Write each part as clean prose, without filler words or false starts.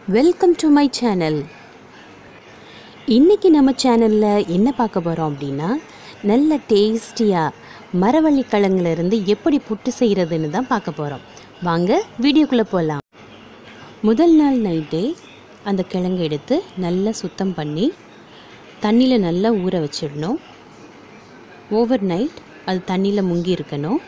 Welcome to my channel. இன்றைக்கி நம்ம சேனலில் என்ன பார்க்க போகிறோம் அப்படின்னா, நல்ல டேஸ்டியாக மரவள்ளி கிழங்குலேருந்து எப்படி புட்டு செய்கிறதுன்னு தான் பார்க்க போகிறோம். வாங்க வீடியோக்குள்ளே போகலாம். முதல் நாள் நைட்டே அந்த கிழங்கு எடுத்து நல்லா சுத்தம் பண்ணி தண்ணியில் நல்லா ஊற வச்சிடணும். ஓவர் நைட் அது தண்ணியில் முங்கி இருக்கணும்.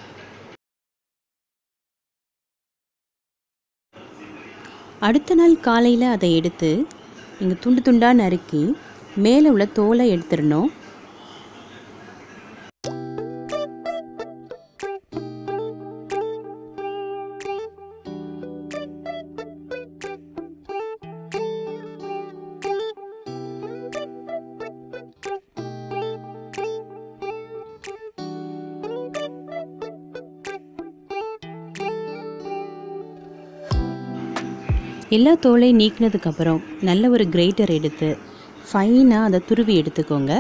அடுத்த நாள் காலையில் அதை எடுத்து நீங்கள் துண்டு துண்டாக நறுக்கி மேலே உள்ள தோலை எடுத்துடணும். எல்லா தோலையும் நீக்கினதுக்கப்புறம் நல்ல ஒரு கிரேட்டர் எடுத்து ஃபைனாக அதை துருவி எடுத்துக்கோங்க.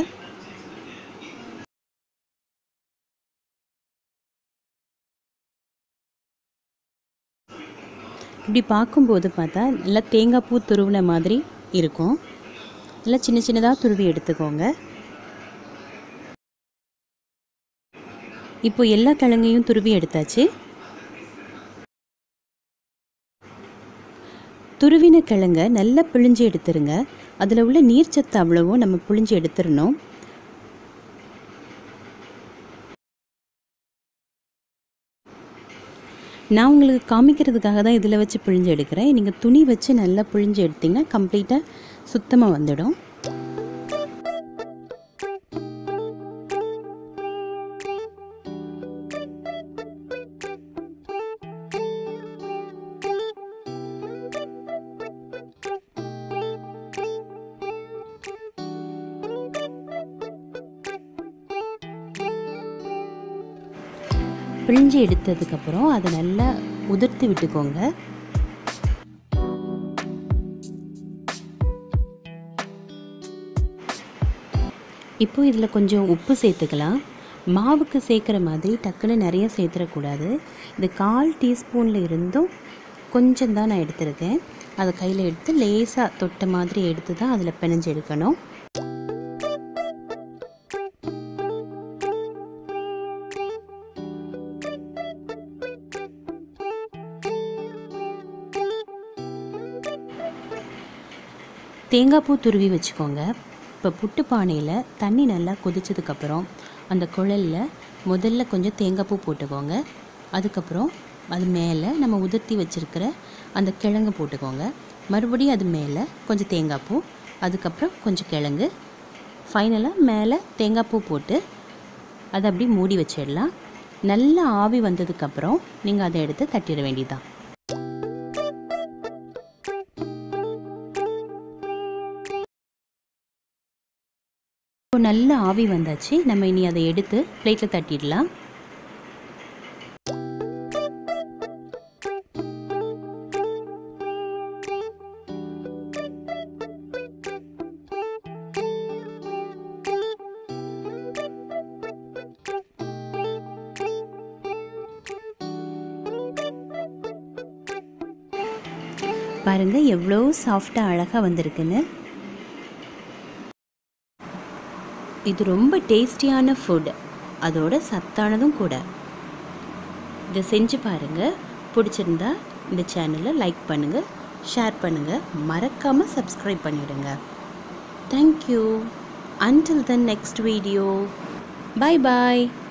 இப்படி பார்க்கும்போது பார்த்தா நல்லா தேங்காய் பூ துருவின மாதிரி இருக்கும். நல்லா சின்ன சின்னதாக துருவி எடுத்துக்கோங்க. இப்போ எல்லா கிழங்கையும் துருவி எடுத்தாச்சு. துருவின கிழங்க நல்லா பிழிஞ்சு எடுத்துருங்க. அதில் உள்ள நீர்ச்சத்து அவ்வளவும் நம்ம பிழிஞ்சு எடுத்துடணும். நான் உங்களுக்கு காமிக்கிறதுக்காக தான் இதில் வச்சு பிழிஞ்சு எடுக்கிறேன். நீங்கள் துணி வச்சு நல்லா பிழிஞ்சு எடுத்திங்கன்னா கம்ப்ளீட்டாக சுத்தமாக வந்துடும். பிழிஞ்சு எடுத்ததுக்கப்புறம் அதை நல்லா உதிர்த்து விட்டுக்கோங்க. இப்போ இதில் கொஞ்சம் உப்பு சேர்த்துக்கலாம். மாவுக்கு சேர்க்குற மாதிரி டக்குன்னு நிறைய சேர்த்துடக்கூடாது. இது 1/4 டீஸ்பூனில் இருந்தும் கொஞ்சம் தான் நான் எடுத்துருக்கேன். அதை கையில் எடுத்து லேசாக தொட்ட மாதிரி எடுத்து தான் அதில் பிணைஞ்சு எடுக்கணும். தேங்காய் பூ துருவி வச்சுக்கோங்க. இப்போ புட்டு பானையில் தண்ணி நல்லா கொதிச்சதுக்கப்புறம் அந்த குழலில் முதல்ல கொஞ்சம் தேங்காய் பூ போட்டுக்கோங்க. அதுக்கப்புறம் அது மேலே நம்ம உதிர்த்தி வச்சுருக்கிற அந்த கிழங்கு போட்டுக்கோங்க. மறுபடியும் அது மேலே கொஞ்சம் தேங்காய் பூ, அதுக்கப்புறம் கொஞ்சம் கிழங்கு, ஃபைனலாக மேலே தேங்காய் பூ போட்டு அதை அப்படி மூடி வச்சிடலாம். நல்லா ஆவி வந்ததுக்கப்புறம் நீங்கள் அதை எடுத்து தட்டிட வேண்டியதுதான். நல்ல ஆவி வந்தாச்சு. நம்ம இனி அதை எடுத்து பிளேட்டில் தட்டிடலாம். பாருங்க எவ்வளோ சாஃப்டாக அழகாக வந்திருக்குன்னு. இது ரொம்ப டேஸ்டியான ஃபுட், அதோட சத்தானதும் கூட. இதை செஞ்சு பாருங்கள். பிடிச்சிருந்தா இந்த சேனலை லைக் பண்ணுங்கள், ஷேர் பண்ணுங்கள், மறக்காமல் சப்ஸ்கிரைப் பண்ணிவிடுங்க. Thank you. Until the next video. Bye bye.